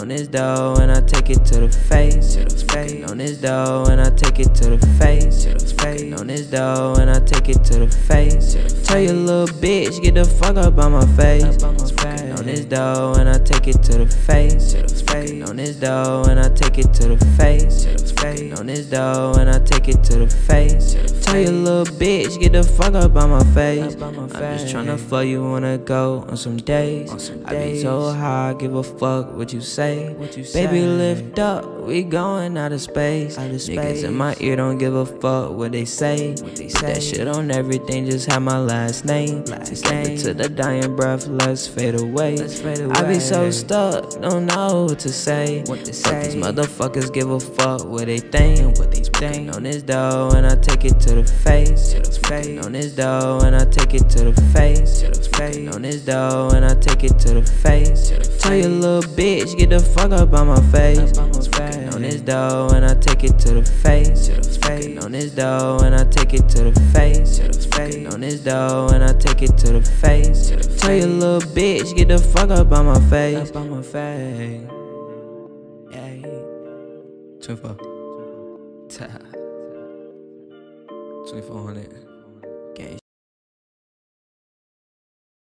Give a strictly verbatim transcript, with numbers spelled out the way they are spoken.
on this dough and I take it to the face. Fucking on this dough and I take it to the face. Fucking on this dough and I take it to the face. Tell your little bitch, get the fuck up on my face. Fucking on this dough and I take it to the face. Fucking on this dough and I take it to the face. Fucking on this dough and I take it to the face. Tell your little bitch, get the fuck up on my face. I'm just tryna fuck you, wanna go on some days. I be so high, give a fuck what you say. Baby, lift up, we going out of space. Niggas in my ear don't give a fuck what they say. Put that shit on everything, just have my last name. Step it to the dying breath, let's fade away. I be so stuck, don't know what to say. But these motherfuckers give a fuck what they think. Fucking on this dough and I take it to the face. Fucking on this dough and I take it to the face. Fucking on this dough and I take it to the face. Tell your little bitch, get the fuck up on my face. Fucking on this dough and I take it to the face. Fucking on this dough and I take it to the face. Fucking on this dough and I take it to the face. Tell your little bitch, get the fuck up on my face. twenty-four. twenty-four hundred.